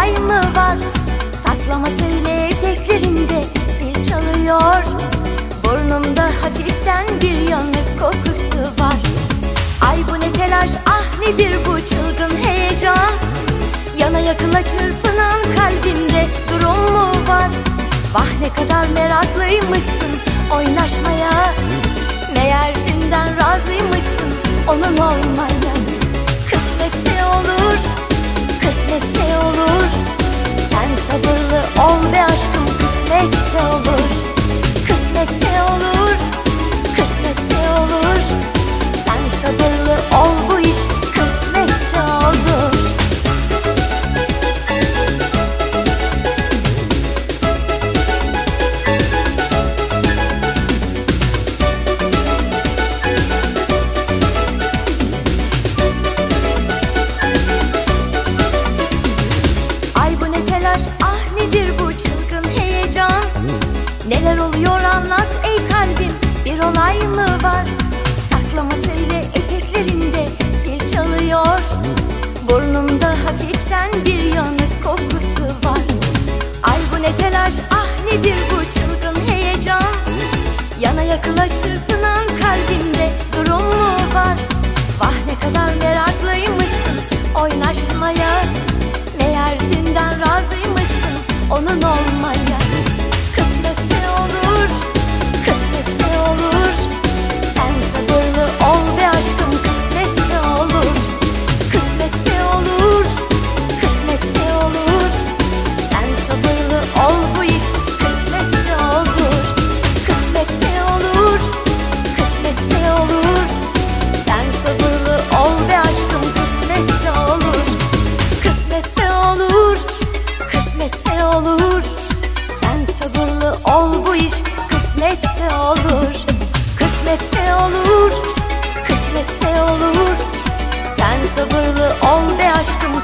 olay mı var? Saklama söyle eteklerinde zil çalıyor. Burnumda hafiften bir yanık kokusu var. Ay bu ne telaş, ah nedir bu çılgın heyecan? Yana yakıla çırpınan kalbimde durum mu var? Vah ne kadar meraklıymışsın oynaşmaya. Meğer dünden razıymışsın onun olmaya. Kısmetse olur, kısmetse olur. Sen sabırlı ol be aşkım, kısmetse olur. Kısmetse olur, kısmetse olur. Sen sabırlı ol, bu iş kısmetse olur. Ah nedir bu çılgın heyecan? Neler oluyor anlat ey kalbim, bir olay mı var? Saklama söyle eteklerinde zil çalıyor. Burnumda hafiften bir yanık kokusu var. Ay bu ne telaş, ah nedir bu çılgın heyecan? Yana yakıla çırpınan kalbimde durum mu var? Vah ne kadar meraklıymışsın oynaşmaya. Meğer dünden razıymışsın onun olmaya. Kısmetse olur, kısmetse olur. Sen sabırlı ol be aşkım, kısmetse olur. Kısmetse olur, kısmetse olur. Sen sabırlı ol, bu iş kısmetse olur. Kısmetse olur, kısmetse olur. Sen sabırlı ol be aşkım, kısmetse olur. Kısmetse olur, kısmetse olur. Sen sabırlı ol, bu iş kısmetse olur. Kısmetse olur, kısmetse olur. Sen sabırlı ol be aşkım,